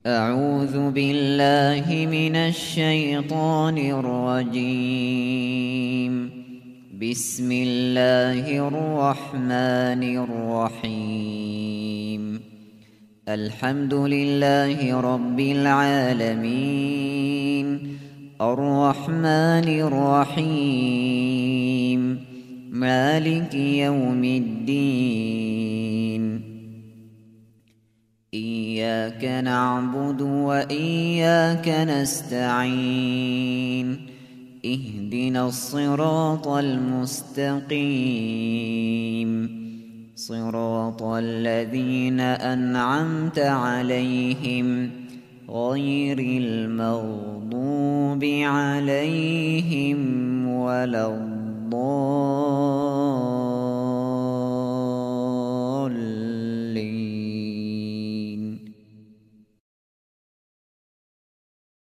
أعوذ بالله من الشيطان الرجيم. بسم الله الرحمن الرحيم. الحمد لله رب العالمين، الرحمن الرحيم، مالك يوم الدين. إياك نعبد وإياك نستعين. اهدنا الصراط المستقيم، صراط الذين أنعمت عليهم غير المغضوب عليهم ولا الضالين.